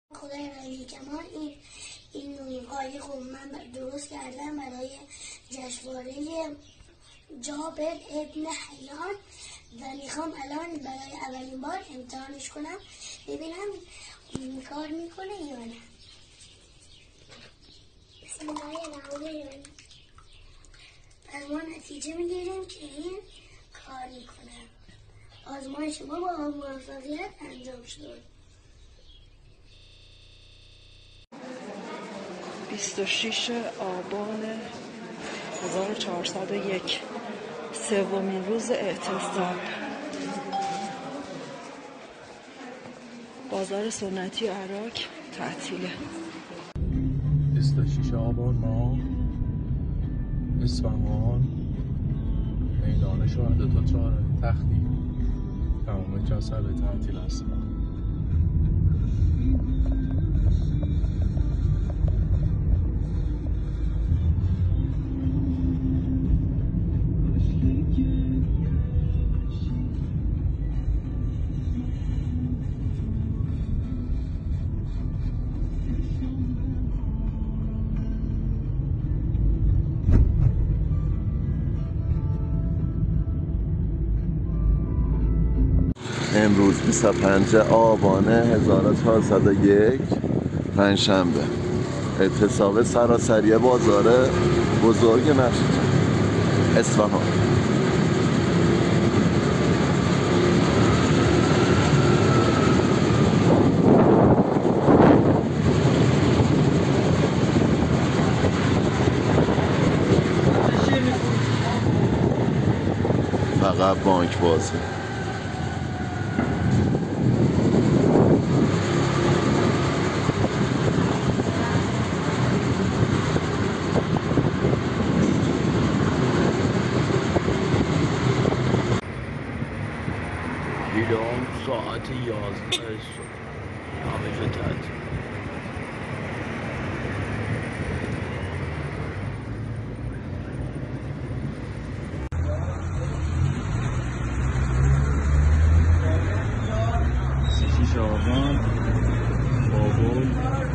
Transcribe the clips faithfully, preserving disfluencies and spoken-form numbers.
خدای رایی کمان این این نونهای خوب من درست کردم برای جشنواره جابر ابن حیان و میخوام الان برای اولین بار امتحانش کنم ببینم کار میکنه یا نه. بسم الله الرحمن الرحیم. از ما نتیجه میگیریم که این کار میکنه. آزمایش ما با موفقیت انجام شد. بیست و شش آبان هزار و چهارصد و یک، سومین روز اعتصاب. بازار سنتی عراق تعطیله. بیست و شش آبان ما اصفهان میدان شهداء چهارراه تختی تمام کسب تعطیل است. امروز بیست و پنجم آبان هزار و چهارصد و یک، پنجشنبه. اعتصاب سراسری بازار بزرگ مشهد اصفهان. فقط بانک بازه. ایران ساعت یازده صبح همه جا تعطیل. شش آبان بابل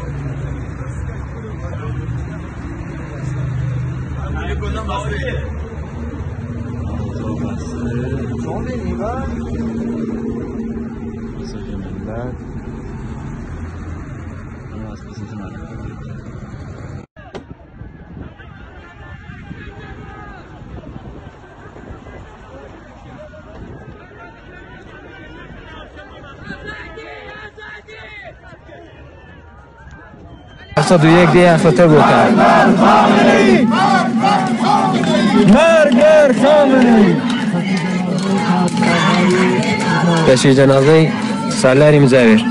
مساج ملت این از مساج ملت. هفتاد و یک دی افتاده بکن مرگر خامنه‌ای تشییع جنازه سالاری مزاور.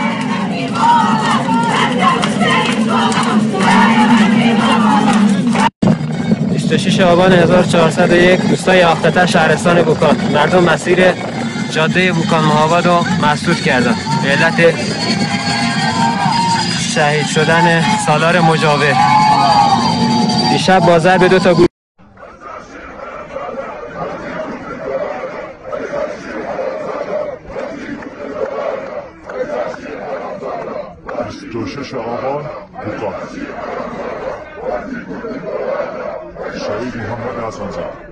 بیست و شش آبان هزار و چهارصد و یک دوستای آختته شهرستان بوکان مردم مسیر جاده بوکان مهاباد رو مسدود کردن به علت شهید شدن سالار مجاور. دیشب بازار به دو تا گروه بیست و شش آبان بوکان شهید محمد حسن زاده.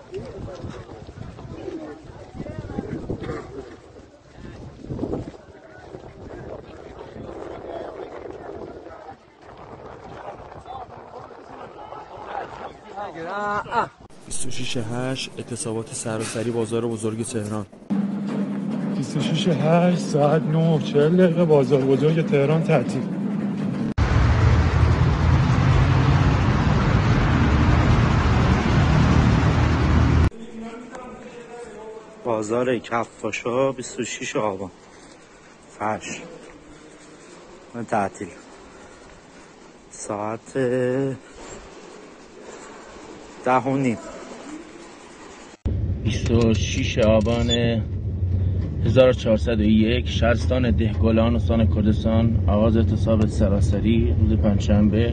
بیست و شش هشت اعتصابات سراسری بازار بزرگ تهران. بیست و شش هشت ساعت نه و چهل دقیقه بازار بزرگ تهران تعطیل. بازار کفاشا بیست و شش آبان فرش تعطیل. ساعت ده و نیم. بیست و شش آبان هزار و چهارصد و یک شهرستان دهگلان استان کردستان. آغاز اعتصاب سراسری روز پنجشنبه.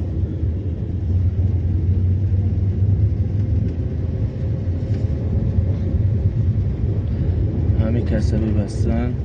همه کسبه بستن.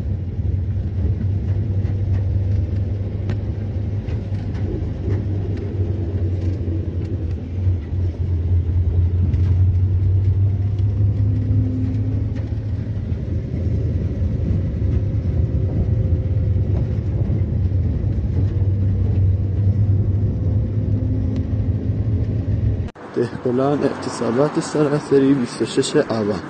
دهقلان اعتصابات سراسری بیست و شش آبان.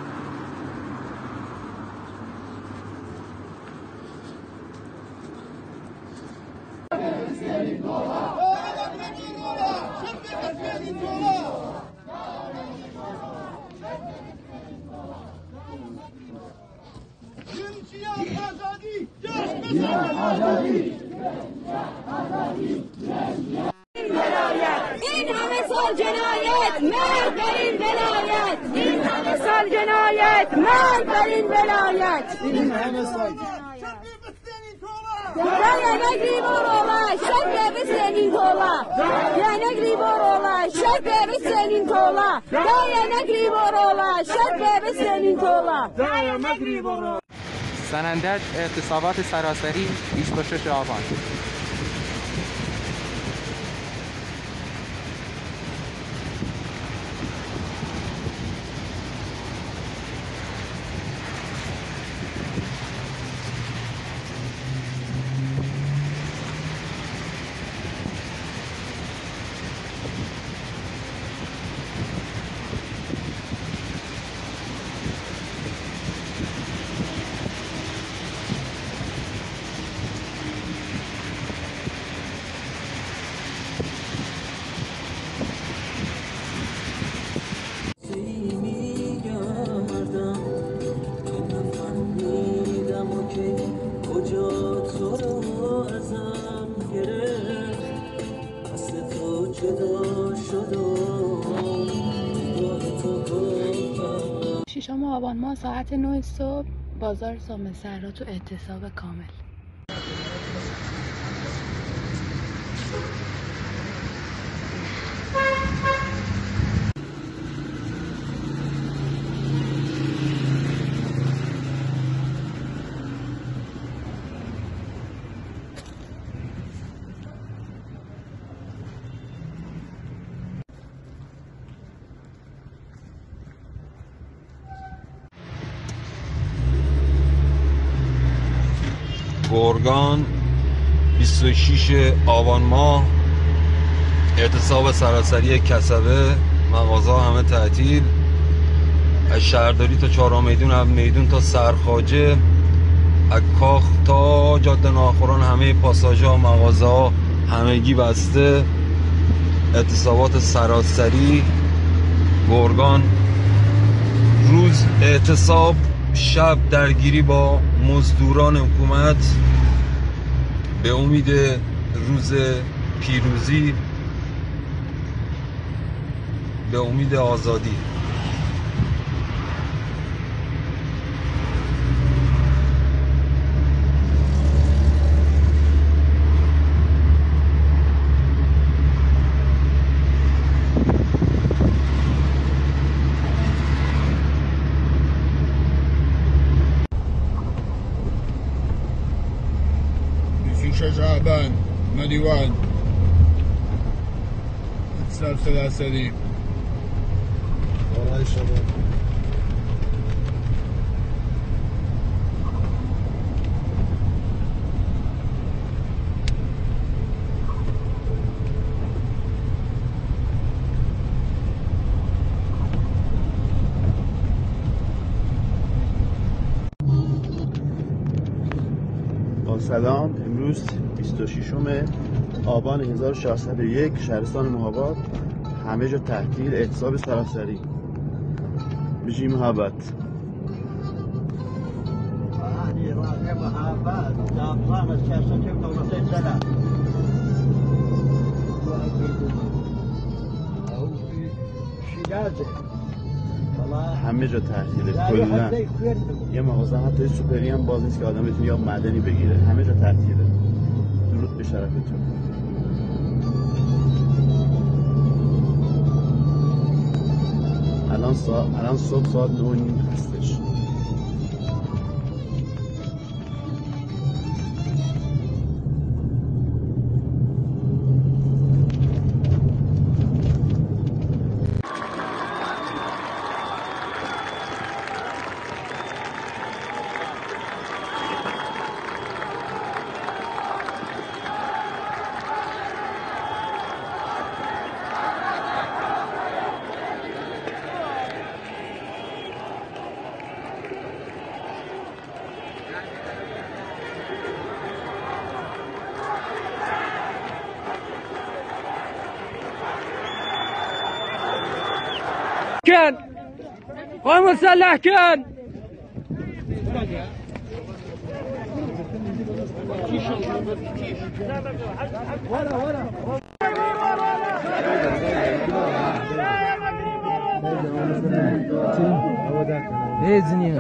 این همه سال جنایت مرد بر این ولایت. این همه سال جنایت مرد بر این ولایت. این همه سال Dayanak Liborola, şerbevi senin tola. Dayanak Liborola, şerbevi senin tola. Dayanak Liborola, şerbevi senin tola. Dayanak Liborola. سنندج اعتصابات سراسری بیست و شش آبان. ششم آبان ماه ساعت نه صبح بازار سام سرا تو اعتصاب کامل. گرگان بیست و شش آبان ماه اعتصاب سراسری کسبه. مغازه همه تعطیل. از شهرداری تا چهارراه میدون، از میدون تا سرخواجه، از کاخ تا جاده ناخوران همه پاساژها، مغازه ها همگی بسته. اعتصابات سراسری گرگان. روز اعتصاب، شب درگیری با مزدوران حکومت به امید روز پیروزی، به امید آزادی. شعبان مديوان اتصال ثلاثة دي وراي شباب سلام. امروز بیست و ششم آبان هزار و ششصد و یک شهرستان مهاباد، همه جا تعطیل، اعتصاب سراسری. بجی محبت همه جا تعطیله کلا. یه مغازه حتی سوپری هم باز نیست که آدم بتونه یا معدنی بگیره. همه جا تعطیله. درود به شرفتون. الان ساعت الان صبح ساعت نه و نیم هستش. كان قوم مسلح كان ورا ورا باذن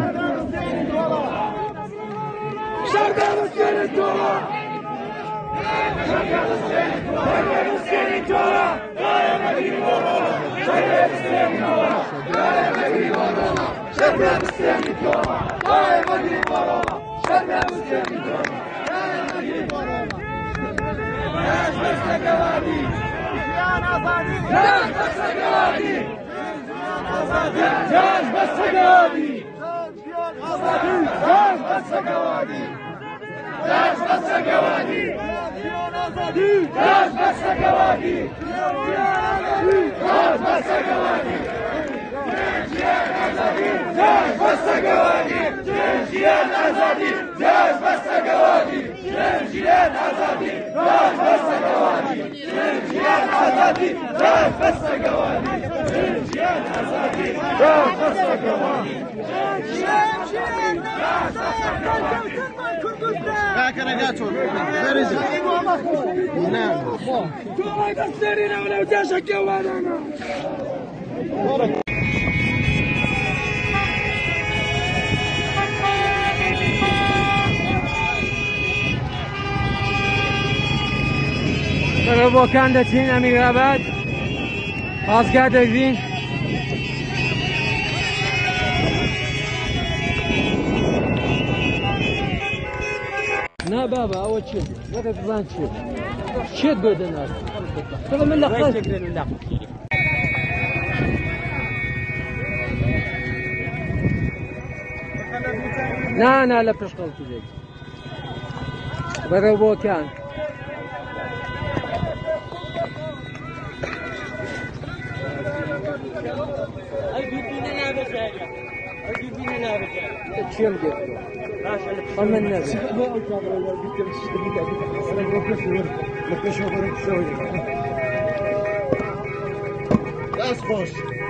برای باکند چین امی رود آزگرد وین نه بابا او چی؟ وقت زن چی؟ چی بدن است؟ تو من لخت. نه نه لا پیش خالص دیگه. برای باکند. چیم گفتم؟ آمن نبود. دست باش.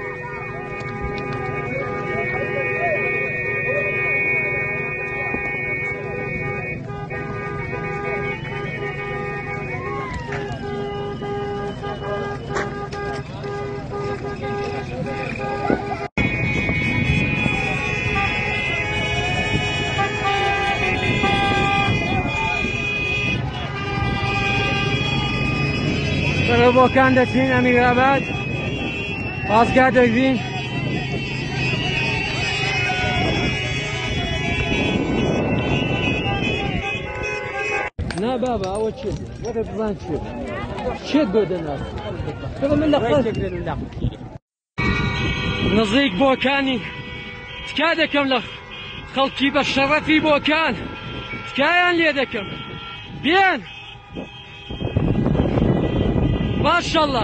برای باکند چین امی رود آزگرد وین نه بابا او چی؟ وقت زن چی؟ چی بدن است؟ تو من لخت. نزدیک باکنی تکه دکم لخ خلقی به شرفی باکن تکه لی دکم بیان ماشاءالله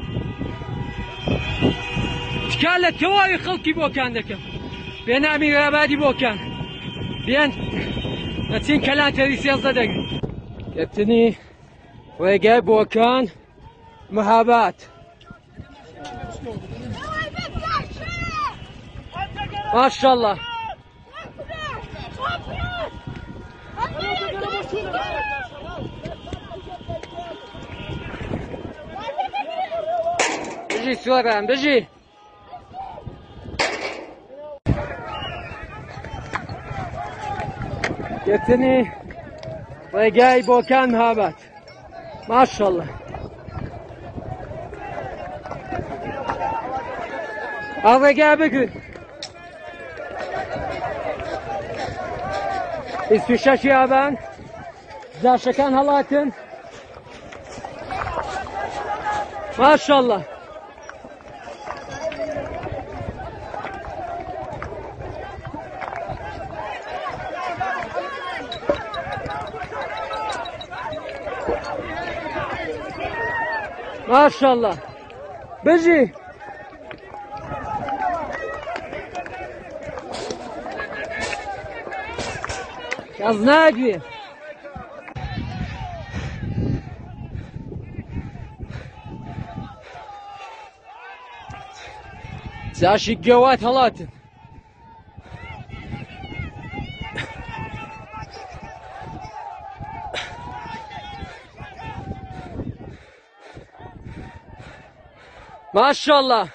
تكالة تواي خلقي بوكان دكم بين امير ابادي بوكان بين نتين كلام تريسي صدق كابتني ويجي بوكان مهابات ما شاء الله بجي سوران بجي كابتني ويجي بوكان مهابات ما شاء الله الرجاء بكر بیست و شش یابان زاشکان هەڵاتن ماشاءالله ماشاءالله بجي از نگوی زاشی گوات هەڵاتن ماشاءالله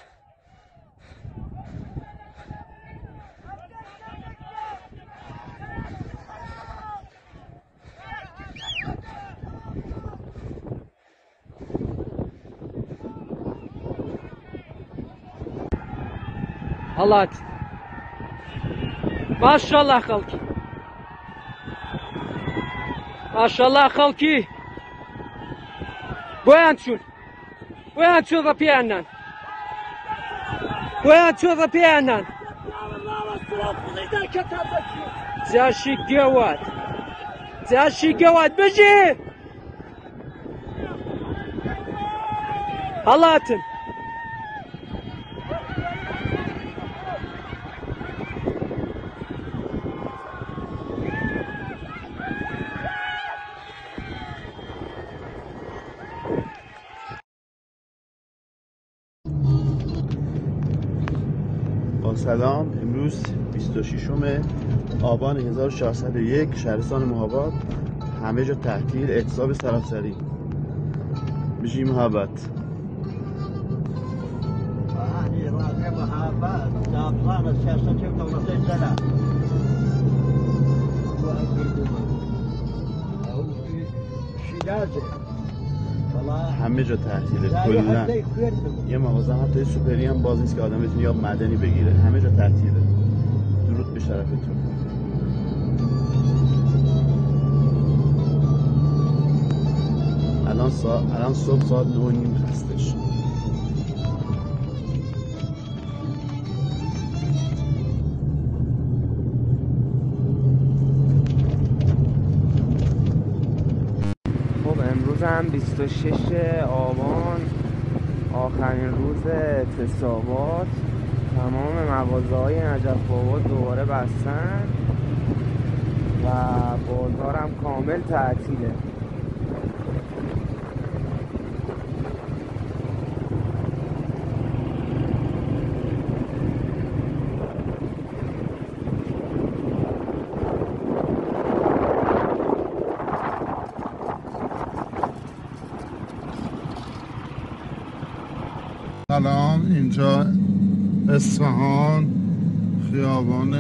هەڵات ماشاءالله خەڵکی ماشاءالله خەڵکی بۆیان چوون بۆیان چوون بە پێیانان بۆیان چوون بە پێیانان جاشی گەوات جاشی گەوات بژێ هەڵاتن سلام. امروز بیست و ششم آبان هزار و ششصد و یک شهرستان مهاباد، همه جا تعطیل، اعتصاب سراسری. بجی محبت همه جا تعطیله کلا. یه مغازه حتی سوپری هم باز نیست که آدم بتونه یا معدنی بگیره. همه جا تعطیله. درود به شرفتون. الان ساعت الان صبح ساعت نه و نیم هستش. هم بیست و شش آبان آخرین روز اعتصابات. تمام مغازه‌های نجف آباد دوباره بستن و بازار هم کامل تعطیله. سلام، اینجا اصفهان، خیابان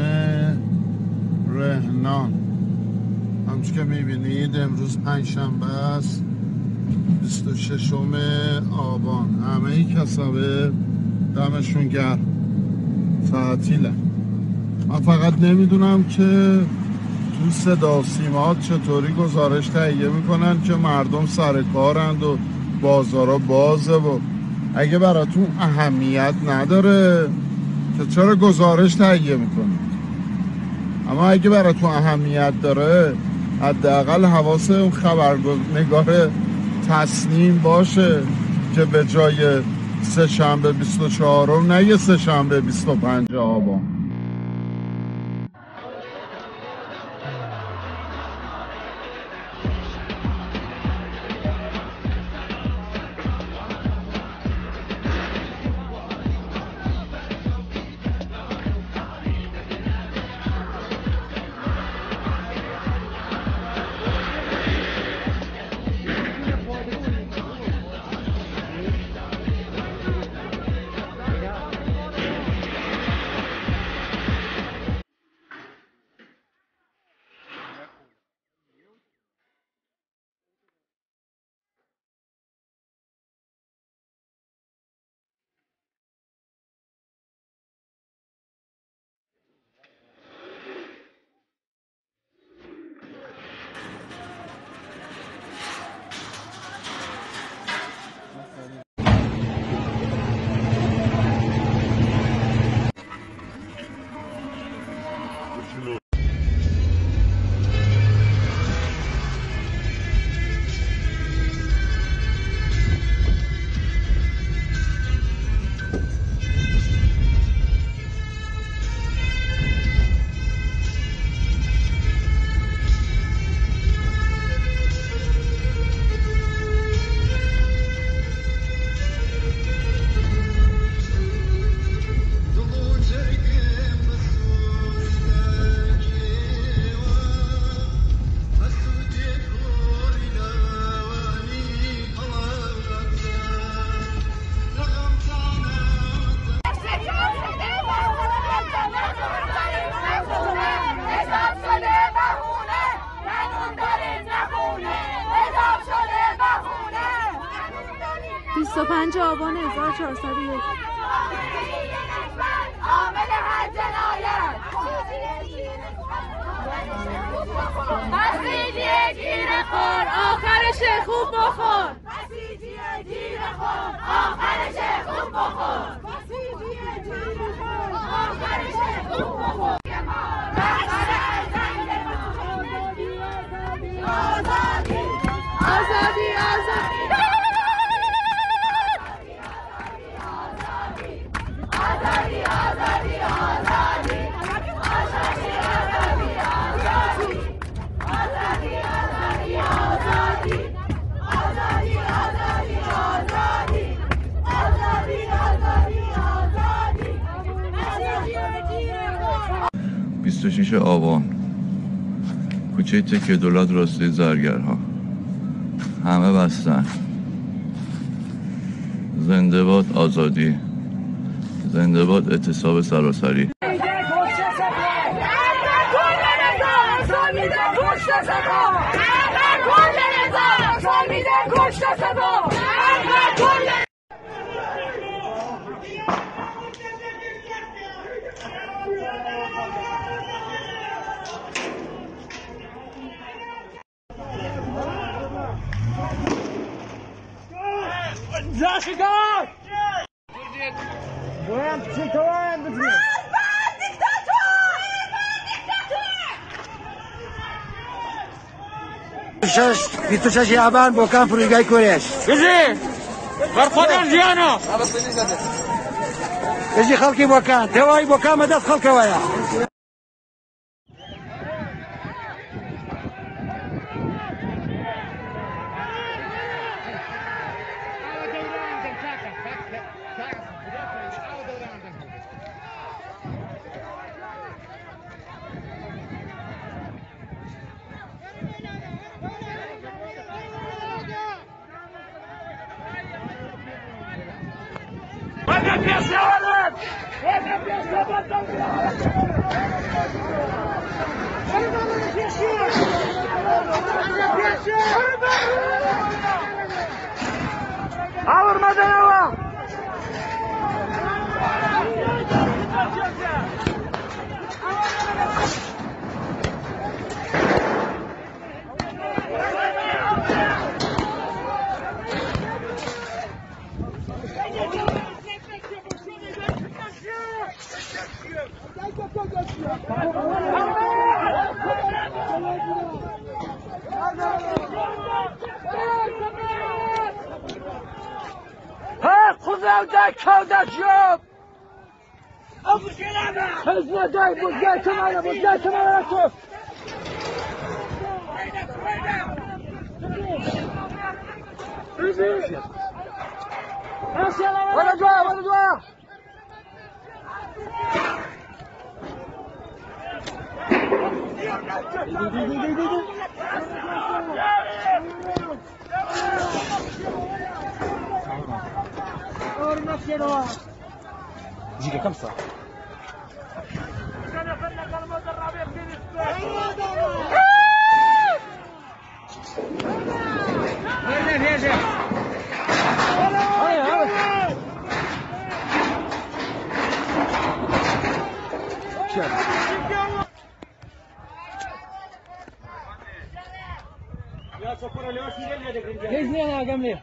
رهنان. همچون که میبینید امروز پنجشنبه است، بیست و ششم آبان. همه کسبه دمشون گرم، تعطیله. من فقط نمیدونم که تو صدا سیما چطوری گزارش تهیه میکنن که مردم سر کارند و بازارا بازه و اگه براتون اهمیت نداره که چرا گزارش تهیه میکنید. اما اگه براتون اهمیت داره حداقل حواس اون خبرنگار تصنیم باشه که به جای سه شنبه بیست و چهارم نگه سه شنبه بیست و پنج آبان. و پنج آبان هزار و چهارصد و یک. عامل هر جنایت بسیجی گیر خور آخرش خوب بخور بسیجی گیر خور آخرش خوب بخور بسیجی گیر خور آخرش خوب بخور آزادی آزادی آزادی آزادی آزادی آزادی بیست و شش آبان کوچه تکیه دولت راسته زرگرها همه بستن. زنده باد آزادی، زنده باد اعتصاب سراسری. Zaşıkar! Bu hem çıkıyor hem bitmiyor. بیست و شش آبان بوکان فروشگاه کورش بزی بر خودم زیانو بزی خلقی بوکان توای بوکان مدد خلق ویا Avurmadan hava! ها خذوا ذاك هذا الشوب ابو سلامه حزنا داي بوزاي كمان بوزاي كمان شوف ولا دواء ولا دواء جيجا كم صار؟ باذن الله جميل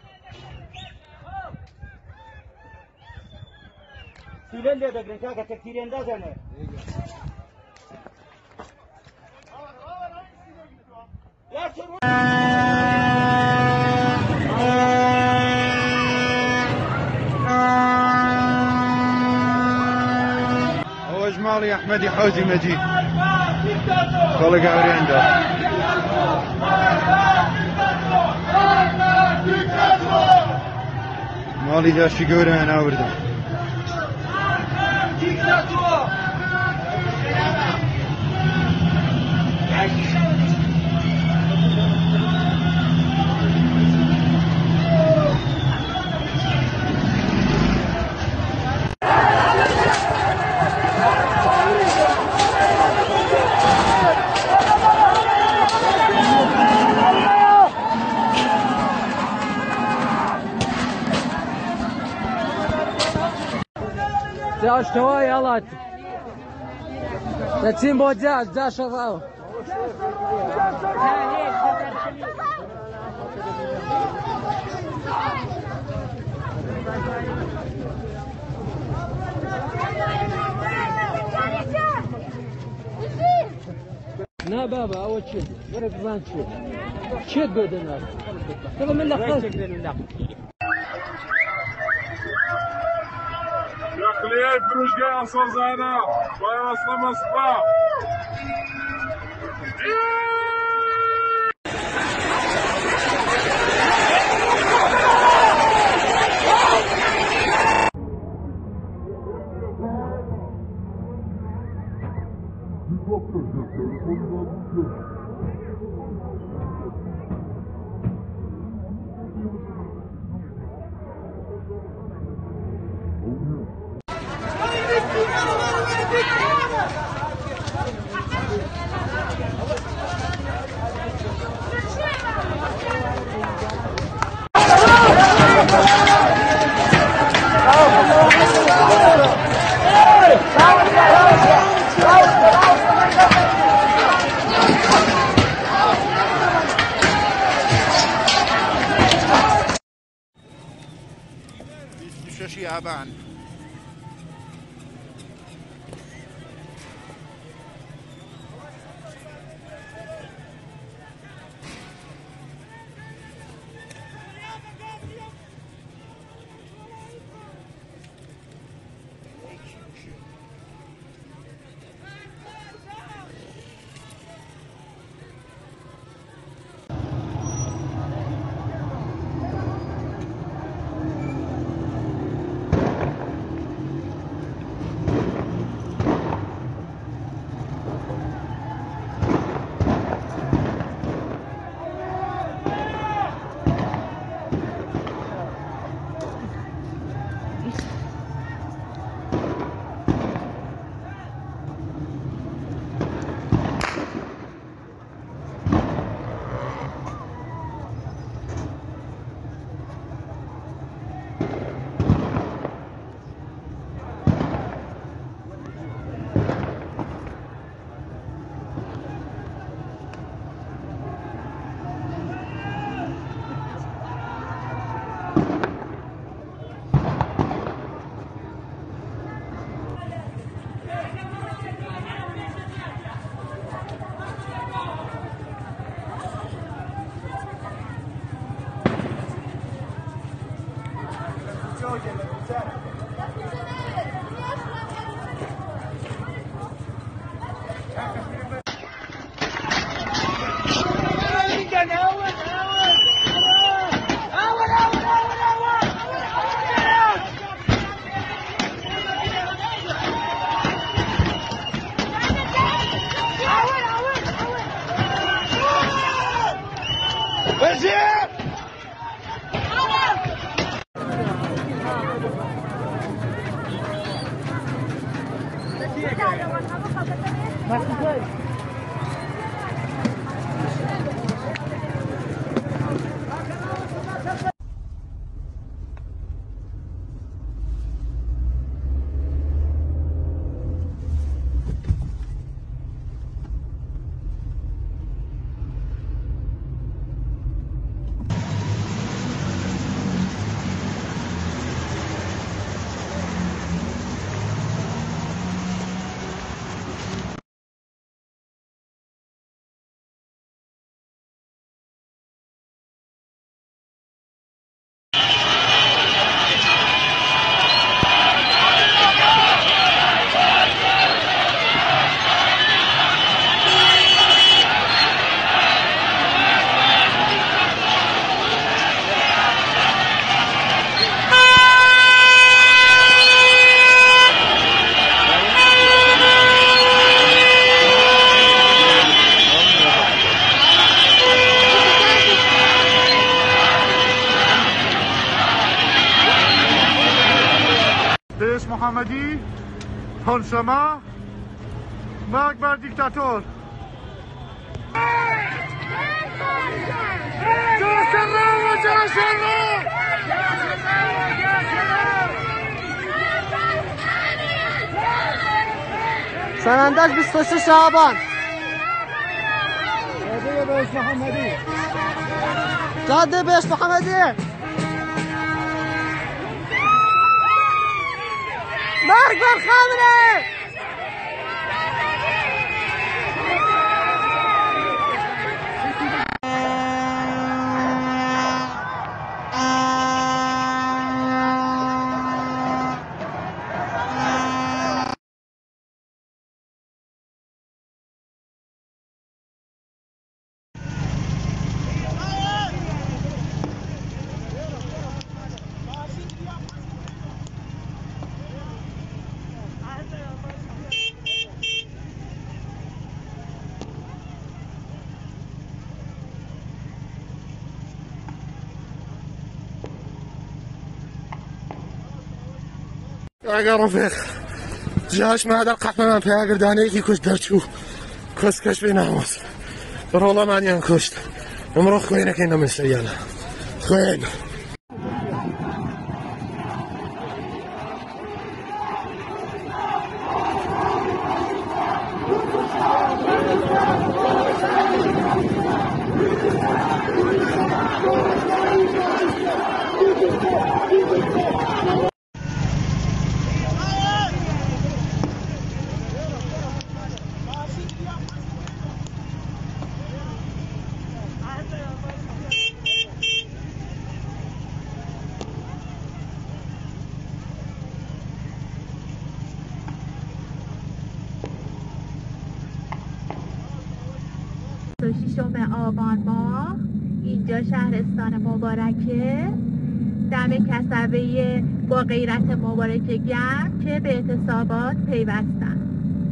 سيلين ده جرينكا كتير اندازه نه هو جمالي احمدي حوزي مجيد خلق عرينده مالي ذا شقوره انا ورده اشتوای یالات نتیم با جاش جاش راو نه بابا اول شيء غير بلان شيء شيء بدنا ترى من لخص داخلية فروشگاه اصل زانا باید اصلا مصباح بیست و شش یابان محمدی پانسما مرگ بر دیکتاتور سنندج بیست و شش آبان. جاده بهشت محمدی. جاده بهشت محمدی. مرگ بر خامنه. اگر رفیق جاش ما در قطع من پیاگردانه یکی کش درچو کس کش بی ناموس در الله معنی کشت امرو خوینه که اینو مسیاله خوین ششم آبان ماه اینجا شهرستان مبارکه دم کسبه با غیرت مبارک گرم که به اعتصابات پیوستن.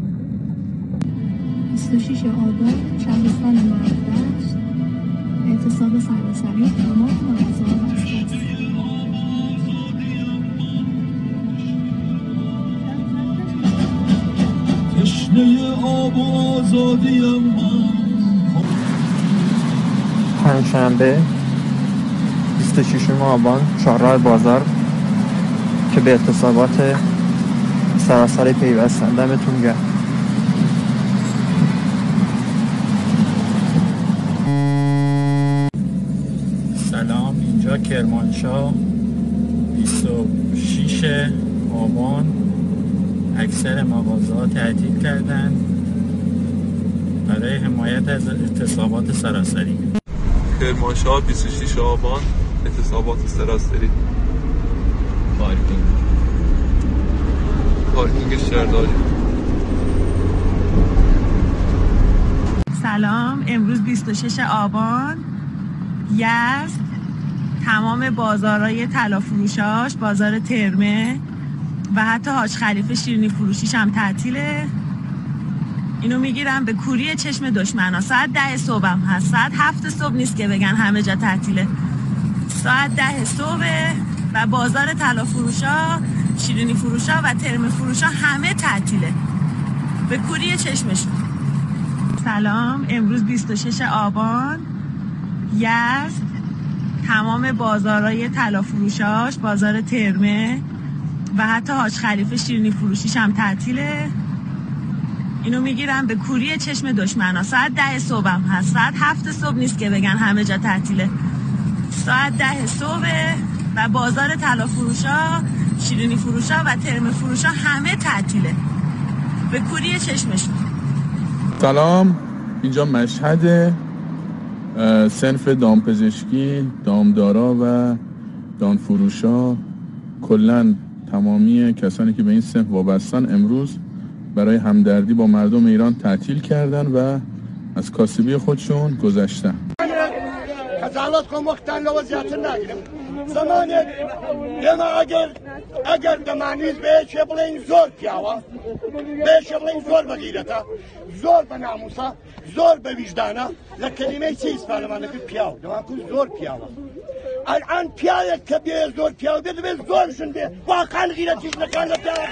بیست و شش آبان شهرستان مردشت اعتصاب سراسری تمام مغازه‌ها بسته است. تشنه آب و آزادیم من. پنجشنبه بیست و ششم آبان چهارراه بازار که به اعتصابات سراسری پیوستن. دمتون گرم. سلام، اینجا کرمانشاه بیست و شش آبان اکثر مغازه‌ها تعطیل کردن برای حمایت از اعتصابات سراسری. کرمانشاه بیست و شش آبان اعتصابات سراسری. پارکینگ پارکینگ شهرداری. سلام، امروز بیست و شش آبان یزد تمام بازارهای طلا فروشاش، بازار ترمه و حتی حاج خلیفه شیرینی فروشیش هم تعطیله. اینو میگیرم به کوری چشم دشمنا. ساعت ده صبح هم هست، ساعت هفت صبح نیست که بگن همه جا تعطیله. ساعت ده صبح و بازار طلا فروشا، شیرینی فروشا و ترمه فروشا همه تعطیله به کوری چشمشون. سلام، امروز بیست و شش آبان یزد تمام بازارهای طلا فروشاش، بازار ترمه و حتی حاج خلیفه شیرینی فروشیش هم تعطیله. اینو میگیرم به کوری چشم دشمنا. ساعت ده صبح هم هست، ساعت هفت صبح نیست که بگن همه جا تعطیله. ساعت ده صبح و بازار طلا فروشا، شیرینی فروشا و ترمه فروشا همه تعطیله به کوری چشمشون. سلام، اینجا مشهد صنف دامپزشکی، دامدارا و دانفروشا، کلن تمامی کسانی که به این صنف وابستن امروز برای همدردی با مردم ایران تعطیل کردن و از کاسبی خودشون گذشتن. خجالت کن وقتاً لو زیادتر نگیرم. زمانه دم اگر اگر دمانیز بهش بلین زور پیاوا، بهش بلین زور بگیرتا، زور به ناموسا، زور به وجدانا. لکلمه چیز فرمانه که پیاو، دمان کن زور پیاوا. الان پیاوی که به زور پیاو بده به زور شنده. واقعاً غیرتیش نکن پیاوا.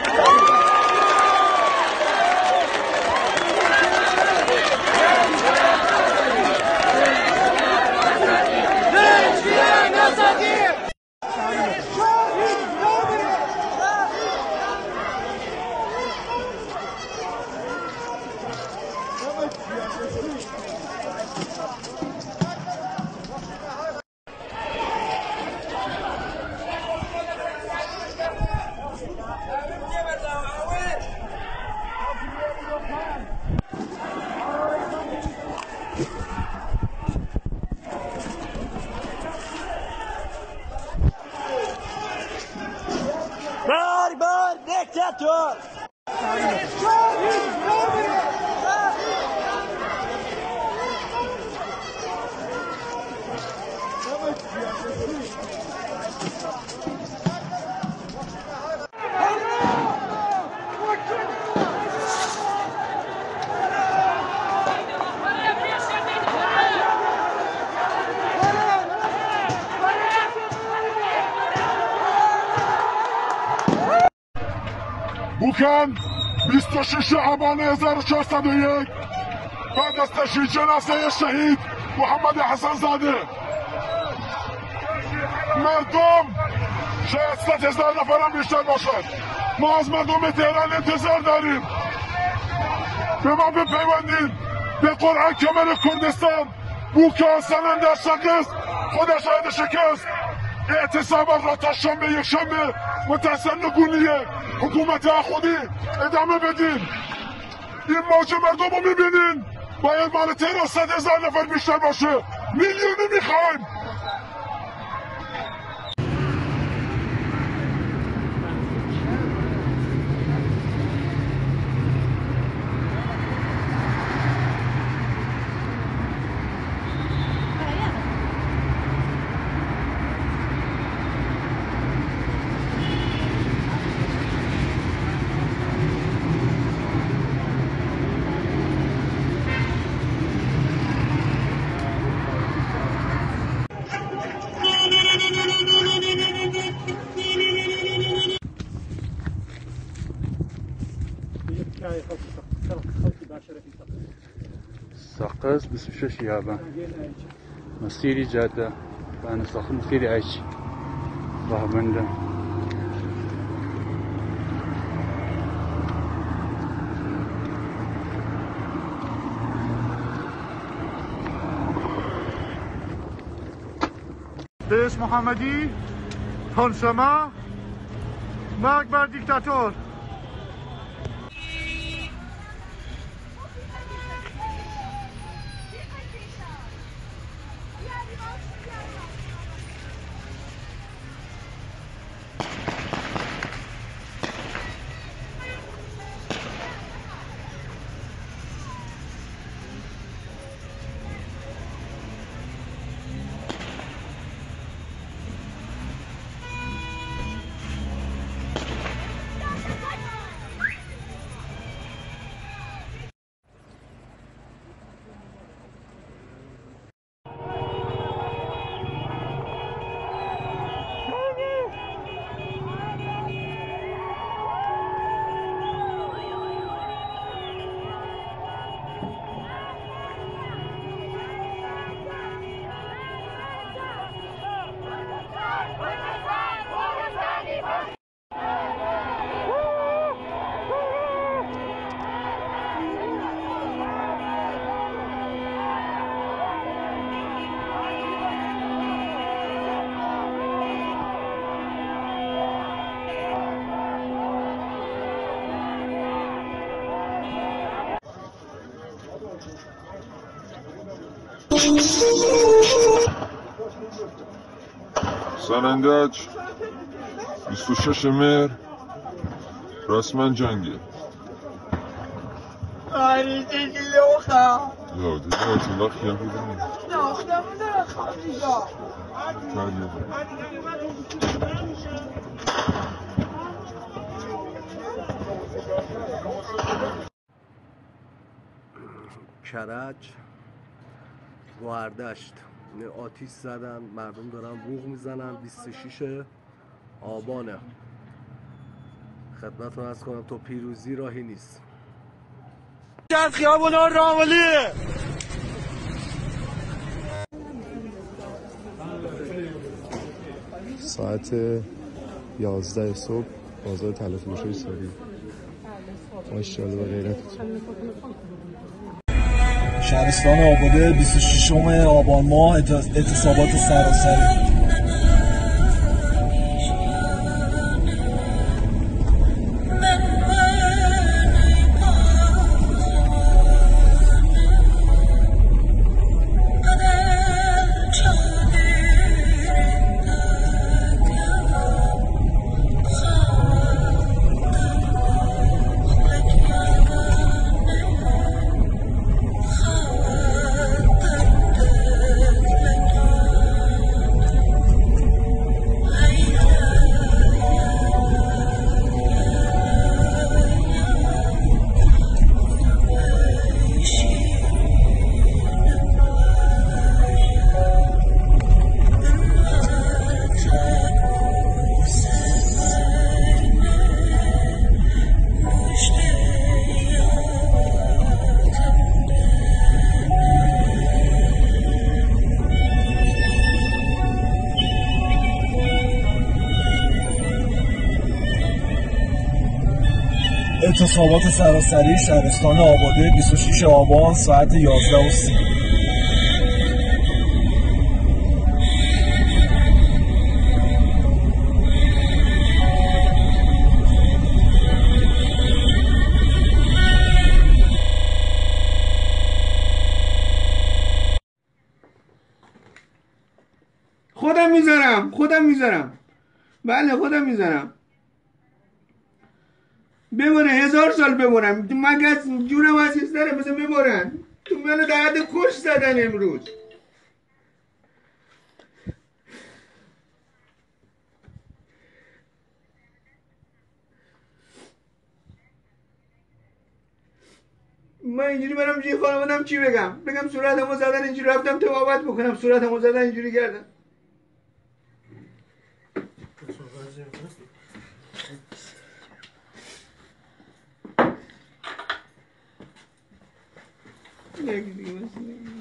بوکن بیست و شش آبان هزار و چهارصد و یک بعد از تشییع جنازه شهید محمد حسن زاده. مردم شاید صد هزار نفر هم بیشتر باشد. ما از مردم تهران انتظار داریم به ما بپیوندید به قرآن کمر کردستان. بوکان سنن در شکست خودش شاید شکست. اعتصابات را تا شنبه یک شنبه متصل نگونیه حکومت خودی ادامه بدین. این موج مردم رو میبینین باید مال تهران صد هزار نفر بیشتر باشه. میلیونی میخوایم. ساقز بیست و شش یابان مسیری جاده بان ساخت مسیری عیش راه بنده رئیس محمدی پانسما مرگ بر دیکتاتور. سنندج بیست و شش مهر رسما جنگه. آری دیگه لوخا لا دیگه اطلاق کیم بودم ناخدمون داره خواب دیگه کرج گوهردشت آتیش زدن مردم دارن بوق میزنن. بیست و شش آبانه خدمتتون عرض کنم تو پیروزی راهی نیست. از خیابون راملی ساعت یازده صبح بازار تلافروشی ساری. ماشاءالله به غیرت. شهرستان آباده بیست و ششم آبان ماه اعتصابات سراسری. اعتصابات سراسری شهرستان آباده بیست و شش آبان ساعت یازده و سی. خودم میذارم خودم میذارم بله خودم میذارم. ببره هزار سال ببرم مگه جونم عزیز داره بزن ببرن تو منو در حد کش زدن امروز. من اینجوری برم جوی خانوادم چی بگم؟ بگم صورتمو زدن اینجوری رفتم تبابت بکنم صورتمو زدن اینجوری کردن. یک دیگه